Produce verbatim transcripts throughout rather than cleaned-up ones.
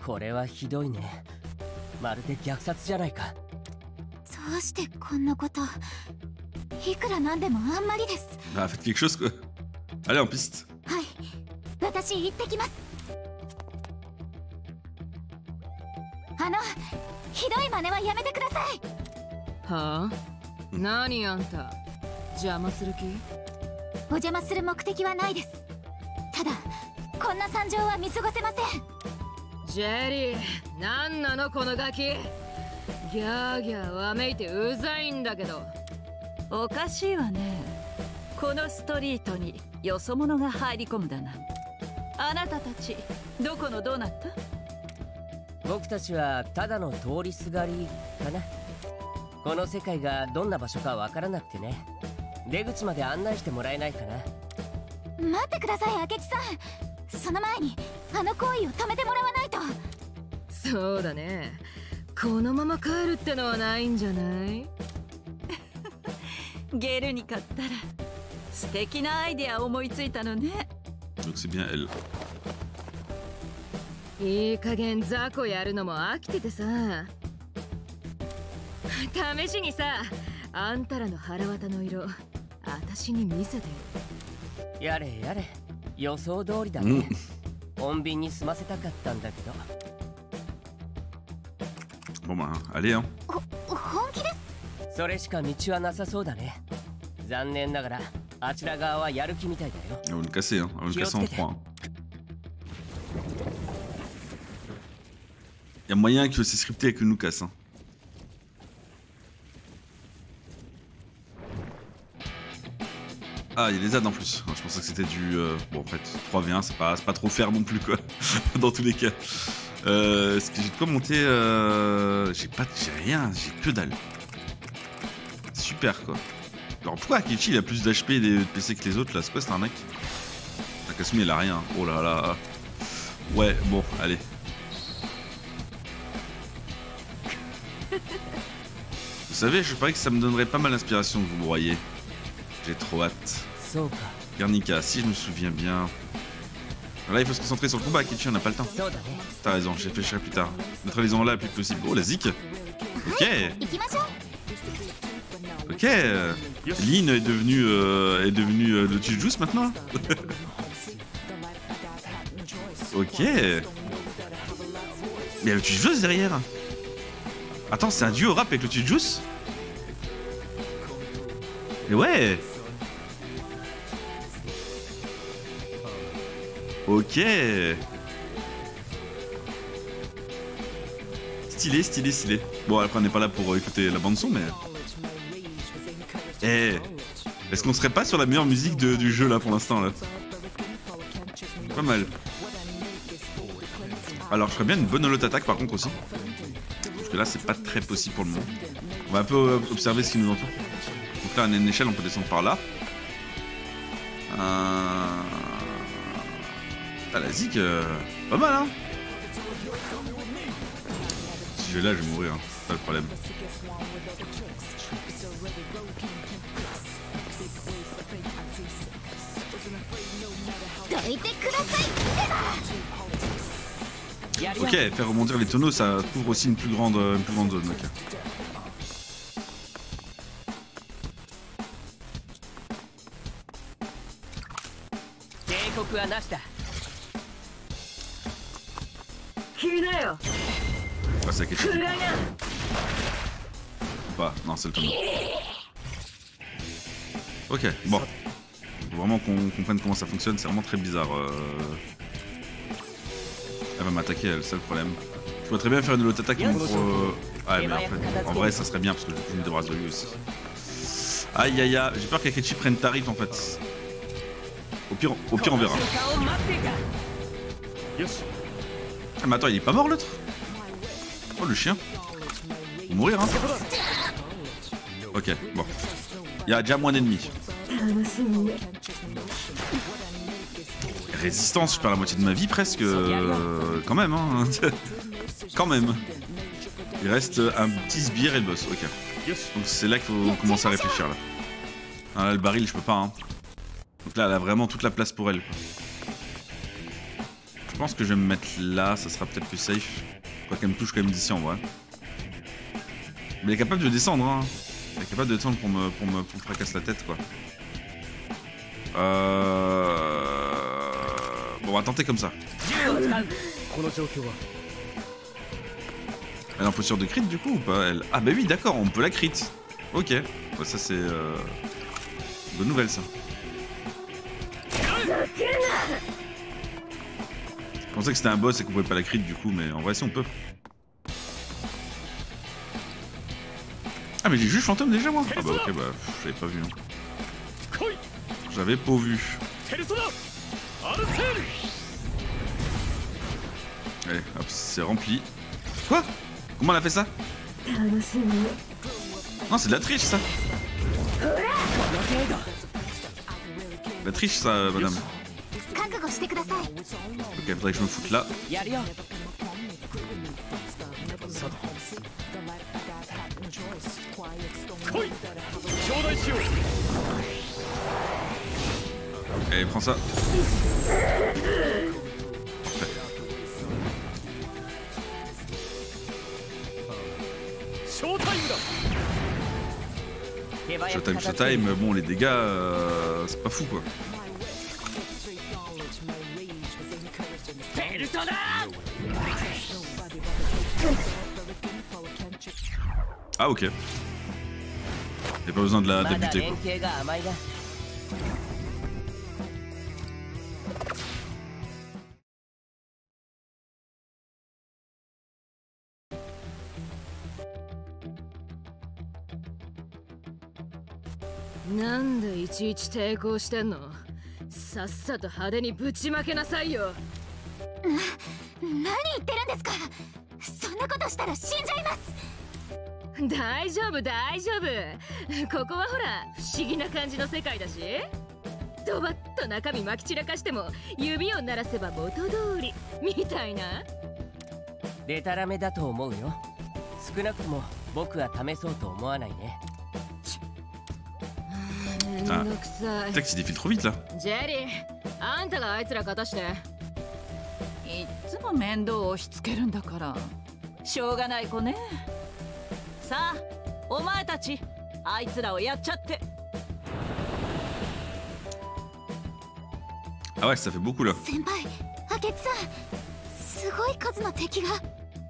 これはひどいね。まるで虐殺じゃないか。 どうしてこんなこと。いくらなんでもあんまりです。 Bah, faites quelque chose quoi. Allez en piste. はい、私行ってきます。あの、ひどい真似はやめてください。 はあ？何あんた、邪魔する気？ お邪魔する目的はないです。ただ、こんな惨状は見過ごせません。 ジェリー、なんなのこのガキ。ギャーギャーわめいてうざいんだけど。 おかしいわね。このストリートによそ者が入り込むだなんて。あなたたちどこのどうなった？ 僕たちはただの通りすがりかな。この世界がどんな場所かわからなくてね。出口まで案内してもらえないかな。 待ってください、明智さん。その前にあの行為を止めてもらわないと。 そうだね。このまま帰るってのはないんじゃない？ ゲルニカったら素敵なアイデア思いついたのね。 Donc c'est bien elle. いい加減雑魚やるのも飽きててさ。試しにさ、あんたらの腹渡の色、私に見せてよ。 やれやれ、予想通りだね。穏便に済ませたかったんだけど。 Bon bah allez hein. ほ、本気です。 それしか道はなさそうだね。残念ながらあちら側はやる気みたいだよ。 On va nous casser hein, on va nous casser en trois. Il y a moyen que c'est scripté et que nous casse hein. Ah, il y a des adds en plus. Je pensais que c'était du... Euh... Bon, en fait, trois v un, c'est pas, pas trop faire non plus, quoi. Dans tous les cas. Euh, Est-ce que j'ai de quoi monter euh... J'ai pas... J'ai rien, j'ai que dalle. Super, quoi. Alors, pourquoi Akechi, il a plus d'H P et de P C que les autres, là? C'est quoi, c'est un mec? Takasumi, il a rien. Oh là là. Ouais, bon, allez. Vous savez, je parie que ça me donnerait pas mal d'inspiration de vous broyer. J'ai trop hâte. Guernica, si je me souviens bien. Là, il faut se concentrer sur le combat, Akechi, on n'a pas le temps. T'as raison, j'ai fait cher plus tard. Neutralisons là le plus possible. Oh, la zik. Ok. Ok. Lynn est devenue euh, est devenue euh, Lotus Juice maintenant. Ok. Mais il y a Lotus Juice derrière. Attends, c'est un duo rap avec Lotus Juice. Et ouais. Ok. Stylé, stylé, stylé. Bon, après on n'est pas là pour écouter la bande son, mais... Eh, est-ce qu'on serait pas sur la meilleure musique de, du jeu là pour l'instant là? Pas mal. Alors je ferais bien une bonne holo attaque par contre aussi. Parce que là c'est pas très possible pour le moment. On va un peu observer ce qui nous entoure. Donc là on a une échelle, on peut descendre par là. Euh... Ah la zik, euh... pas mal hein. Si je vais là je vais mourir, hein. C'est pas le problème. Ok, faire rebondir les tonneaux, ça couvre aussi une plus grande, une plus grande zone. Okay. Ah, c'est Akechi. Pas, non, c'est le tonneau. Ok, bon. Faut vraiment qu'on comprenne comment ça fonctionne, c'est vraiment très bizarre. Euh... Elle va m'attaquer, elle, c'est le problème. Je pourrais très bien faire une autre attaque pour... Euh... Ah, mais en fait, en vrai, ça serait bien parce que je me débarrasse de lui aussi. Aïe aïe aïe, j'ai peur qu'Akechi prenne tarif en fait. Au pire, au pire on verra. Ah mais attends, il est pas mort l'autre? Oh le chien. Il va mourir hein. Ok, bon. Il y a déjà moins d'ennemis. Résistance, je perds la moitié de ma vie presque. Euh, quand même hein. Quand même. Il reste un petit sbire et le boss, ok. Donc c'est là qu'il faut commencer à réfléchir là. Ah, là le baril je peux pas hein. Donc là elle a vraiment toute la place pour elle. Je pense que je vais me mettre là, ça sera peut-être plus safe. Quoi qu'elle me touche quand même d'ici en vrai. Mais elle est capable de descendre, hein. Elle est capable de descendre pour me, pour me, pour me fracasser la tête, quoi. Euh... Bon, on va tenter comme ça. Elle est en posture de crit du coup ou pas elle... Ah bah oui, d'accord, on peut la crit. Ok, bah, ça c'est... Euh... bonne nouvelle ça. Je pensais que c'était un boss et qu'on pouvait pas la crit du coup, mais en vrai si on peut. Ah mais j'ai juste fantôme déjà moi. Ah bah ok, bah j'avais pas vu non. J'avais pas vu. Allez, hop, c'est rempli. Quoi? Comment elle a fait ça? Non, c'est de la triche ça. La triche ça, madame. Ok, faudrait que je me foute là. Allez, prends ça. Showtime, showtime, bon les dégâts, euh, c'est pas fou quoi. Ah ok. Y'a pas besoin de la débuter quoi. なんでいちいち抵抗してんの？さっさと派手にぶちまけなさいよ。 な、何言ってるんですか？そんなことしたら死んじゃいます。 大丈夫大丈夫。ここはほら不思議な感じの世界だし、ドバッと中身まき散らかしても指を鳴らせば元通りみたいな。 デタラメだと思うよ。少なくとも僕は試そうと思わないね。 Ah, peut-être qu'il défile trop vite là. Jerry, あんたがあいつら勝たして。 いつも面倒を押し付けるんだから。しょうがない子ね。さあ、お前たち、あいつらをやっちゃって。 Ah ouais, ça fait beaucoup là. 先輩、明智さん、すごい数の敵が。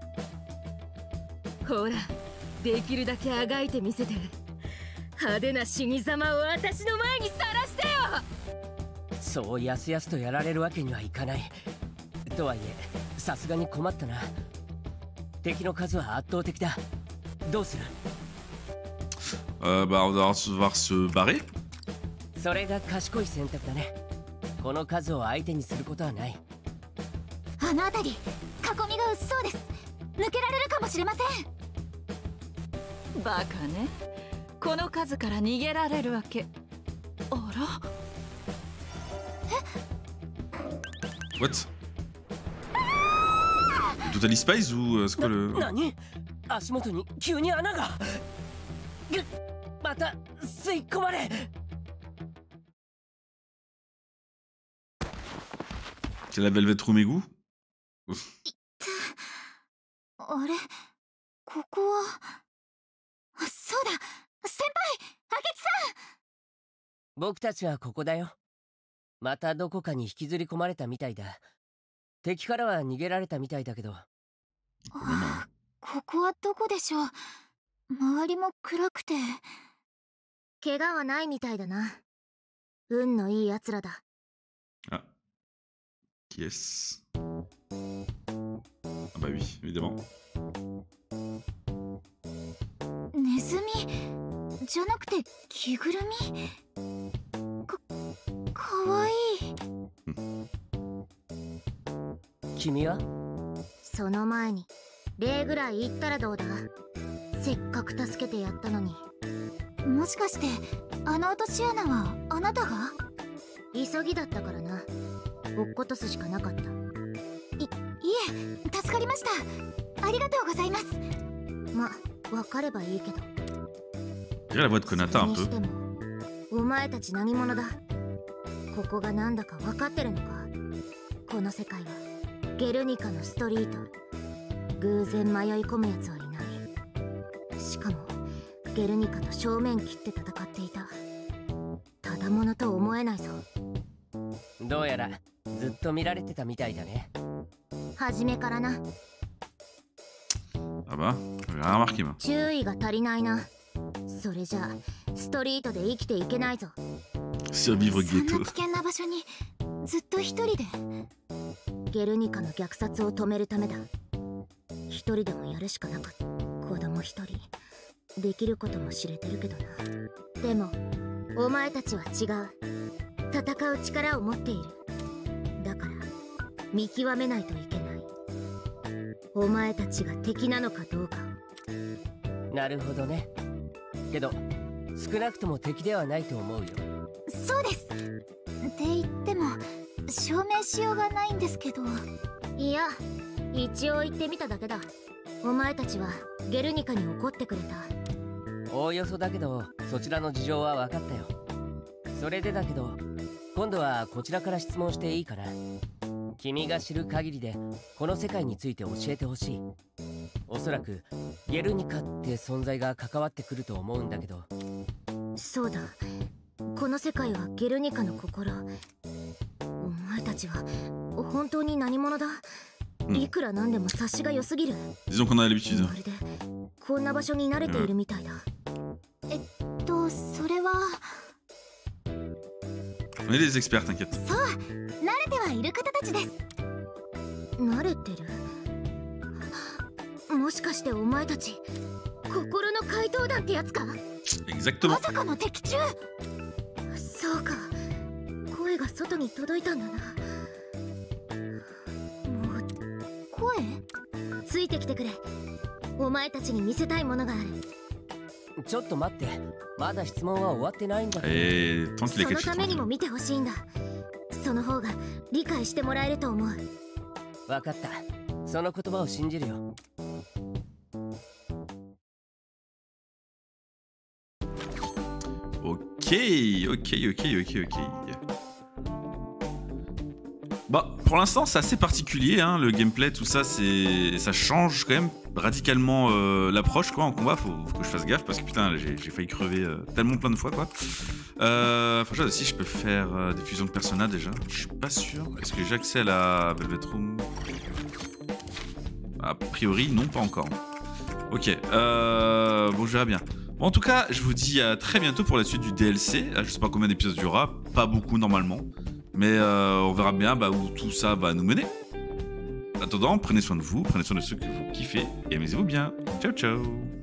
ほら、できるだけあがいてみせて。派手な死に様を私の前にさらしてよ。 そうやすやすとやられるわけにはいかない。とはいえさすがに困ったな。敵の数は圧倒的だ。どうする？ Euh, bah on va devoir se barrer. それが賢い選択だね。この数を相手にすることはない。 あの辺り囲みが薄そうです。抜けられるかもしれません。 バカね。この数から逃げられるわけ。あら。 え What? Totally Spies ou c'est quoi le... 何？足元に急に穴が。ぐっ、また吸い込まれ。 C'est la Velvet Room égout? あれ、ここは。そうだ。先輩、明智さん。 僕たちはここだよ。またどこかに引きずり込まれたみたいだ。敵からは逃げられたみたいだけど。 あ、ここはどこでしょう。周りも暗くて。怪我はないみたいだな。運のいい奴らだ。 あ、qui est-ce? Ah bah oui, évidemment. ネズミじゃなくて着ぐるみ。か、かわいい。 君は？ その前に礼ぐらい言ったらどうだ。せっかく助けてやったのに。もしかしてあの落とし穴はあなたが？急ぎだったからな。落っことすしかなかった。い、いえ、助かりました。ありがとうございます。ま、わかればいいけど。 J'ai la voix de Konata un peu. お前たち何者だ？ここがなんだか分かってるのか？この世界はゲルニカのストリート。偶然迷い込むやつはいない。しかもゲルニカと正面切って戦っていた。ただものと思えないぞ。 どうやらずっと見られてたみたいだね。 初めからな。 あば、 注意が足りないな。それじゃストリートで生きていけないぞ。 そんな危険な場所にずっと一人で。ゲルニカの虐殺を止めるためだ。一人でもやるしかなかった。子供一人できることも知れてるけどな。でもお前たちは違う。戦う力を持っている。だから見極めないといけない。お前たちが敵なのかどうか。 なるほどね。けど少なくとも敵ではないと思うよ。 そうです。って言っても証明しようがないんですけど。いや、一応言ってみただけだ。お前たちはゲルニカに怒ってくれた。 おおよそだけどそちらの事情は分かったよ。それでだけど今度はこちらから質問していいかな。君が知る限りでこの世界について教えてほしい。おそらくゲルニカって存在が関わってくると思うんだけど。 そうだ、この世界はゲルニカの心。お前たちは本当に何者だ、うん、いくらなんでも察しが良すぎる。まるでこんな場所に慣れているみたいだ、うん、えっとそれは On est des experts, t'inquiète. そう、慣れてはいる方たちです。慣れてる？もしかしてお前たち心の怪盗団ってやつか？ Exactement. まさかの敵中。そうか、声が外に届いたんだな。もう声？ついてきてくれ。お前たちに見せたいものがある。 ちょっと待って、まだ質問は終わってないんだけど。 えー、 そのためにも見てほしいんだ。その方が理解してもらえると思う。 分かった、その言葉を信じるよ。 Ok, ok, ok, ok, ok. Bah, pour l'instant, c'est assez particulier, hein, le gameplay, tout ça, c'est, ça change quand même radicalement euh, l'approche, quoi, en combat. Faut, faut que je fasse gaffe parce que putain, j'ai failli crever euh, tellement plein de fois, quoi. Euh, enfin, je sais pas si je peux faire euh, des fusions de personnages déjà. Je suis pas sûr. Est-ce que j'ai accès à la Velvet Room? A priori, non, pas encore. Ok, euh, bon, je verrai bien. Bon, en tout cas, je vous dis à très bientôt pour la suite du D L C. Là, je sais pas combien d'épisodes il y aura, pas beaucoup normalement. Mais euh, on verra bien bah, où tout ça va nous mener. En attendant, prenez soin de vous, prenez soin de ceux que vous kiffez et amusez-vous bien. Ciao, ciao!